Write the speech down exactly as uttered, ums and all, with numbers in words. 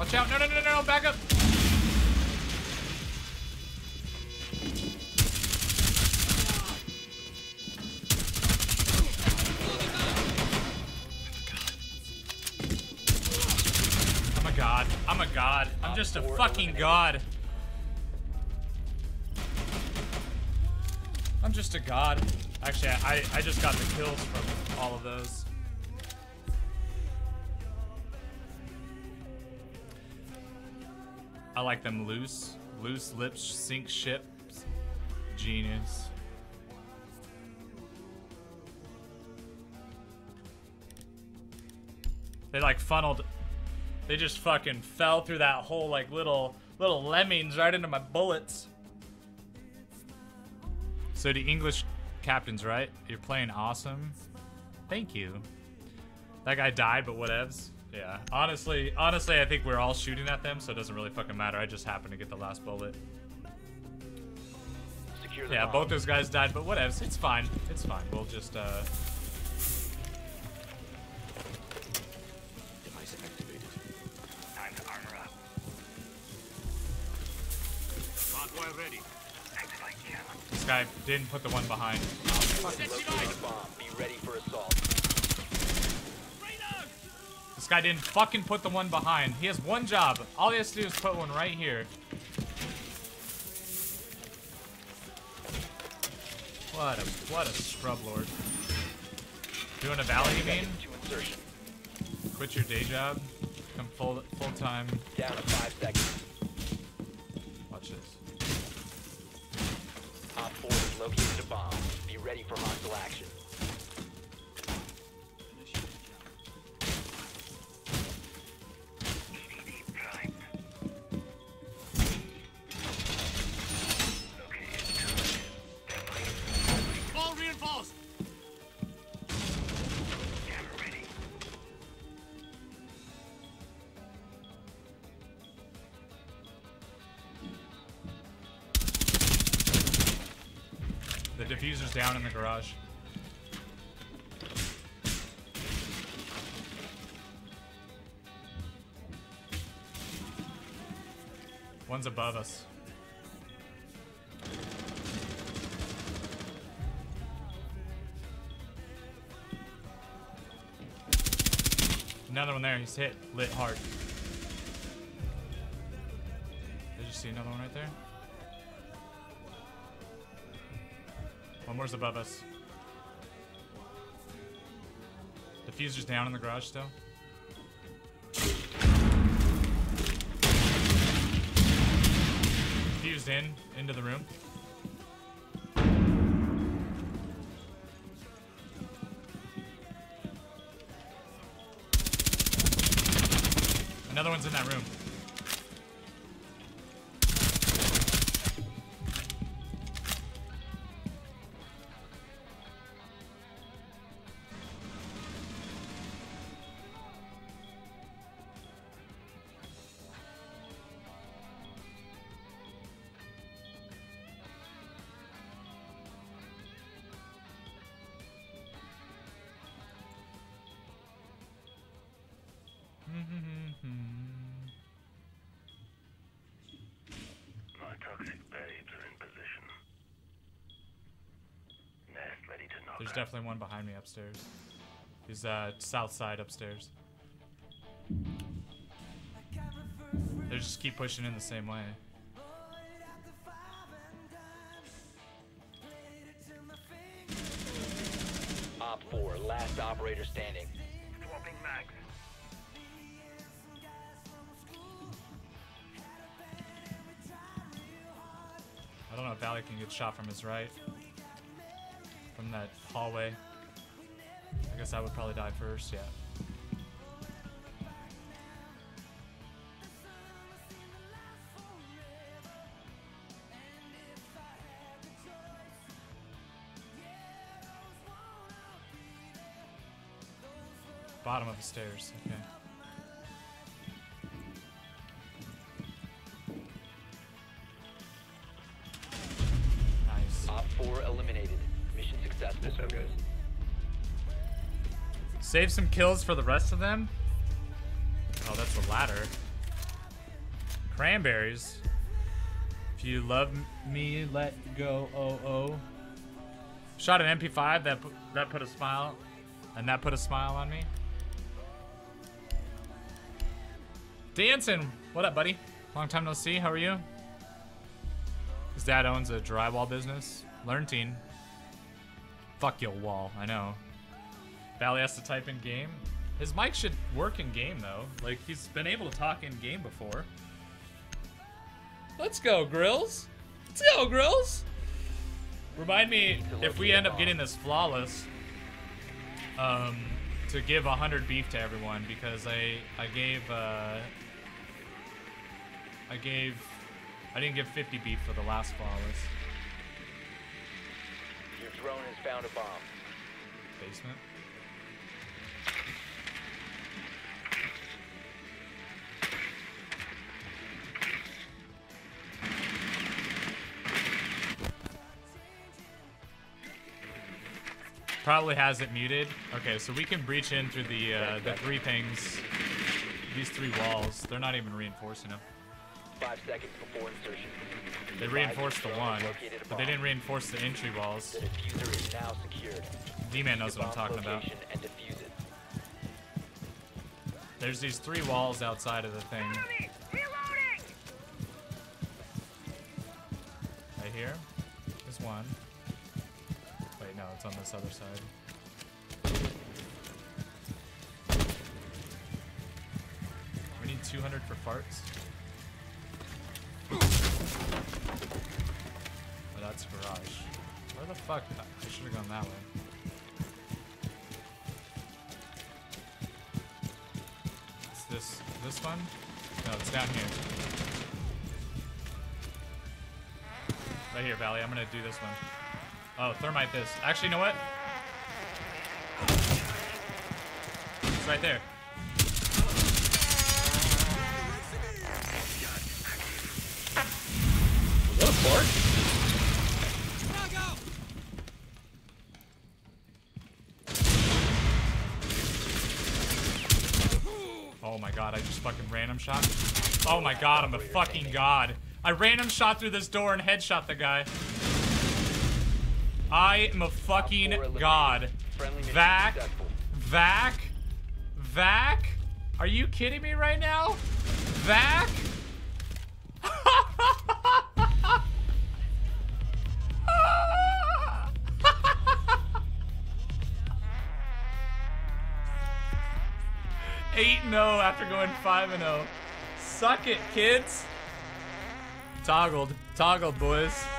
Watch out. No, no, no, no, no. Back up. I'm a god. I'm a god. I'm just a fucking god. I'm just a god. Actually, I, I just got the kills from all of those. I like them loose. Loose lips sink ships. Genius. They like funneled. They just fucking fell through that whole like little little lemmings right into my bullets. So the English captain's right. You're playing awesome. Thank you. That guy died, but whatevs. Yeah. Honestly, honestly, I think we're all shooting at them, so it doesn't really fucking matter. I just happened to get the last bullet. Secure the yeah, bomb. Both those guys died, but whatevs. It's fine. It's fine. We'll just uh. Device activated. Time to armor up. Hardware ready. This guy didn't put the one behind. Bomb. Be ready for assault. This guy didn't fucking put the one behind. He has one job. All he has to do is put one right here. What a what a scrub lord. Doing a valley, you mean? Quit your day job. Come full full time. Down to five seconds. Watch this. Op four has located a bomb. Be ready for hostile action. All reinforced. Camera ready. The diffuser's down in the garage. One's above us. Another one there. He's hit. Lit hard. Did you see another one right there? One more's above us. Diffuser's down in the garage still. Diffused in, into the room. Another one's in that room. There's definitely one behind me upstairs. He's uh, south side upstairs. They just keep pushing in the same way. Op four, last operator standing. Swapping mags. I don't know if Valley can get shot from his right. From that hallway. I guess I would probably die first, yeah. Bottom of the stairs, okay. Nice. Op four eliminated. Mission successful. So good. Save some kills for the rest of them? Oh, that's the ladder. Cranberries. If you love me, let go. Oh oh. Shot an M P five that that put a smile, and that put a smile on me. Dancing. What up, buddy? Long time no see. How are you? His dad owns a drywall business. Learn teen. Fuck your wall. I know. Valley has to type in game. His mic should work in game though. Like he's been able to talk in game before. Let's go, Grills. Let's go, Grills. Remind me if we end up getting this flawless, um, to give a hundred beef to everyone because I I gave uh, I gave I didn't give fifty beef for the last flawless. Your drone has found a bomb. Basement. Probably has it muted. Okay, so we can breach in through the uh, the three pings, these three walls. They're not even reinforcing them. Five seconds before insertion. They reinforced the one, but they didn't reinforce the entry walls. The diffuser is now secured. D-Man knows what I'm talking about. And defuse it. There's these three walls outside of the thing. Right here. There's one. Wait, no, it's on this other side. We need two hundred for farts. Oh, that's garage. Where the fuck? I should have gone that way. It's this, this one? No, it's down here. Right here, Valley. I'm gonna do this one. Oh, thermite this. Actually, you know what? It's right there. Was that a fart? Oh my god, I just fucking random shot. Oh my god, I'm a fucking god. I random shot through this door and headshot the guy. I am a fucking god. V A C? V A C? V A C? Are you kidding me right now? V A C? eight and oh after going five and oh. Suck it, kids. Toggled. Toggled, boys.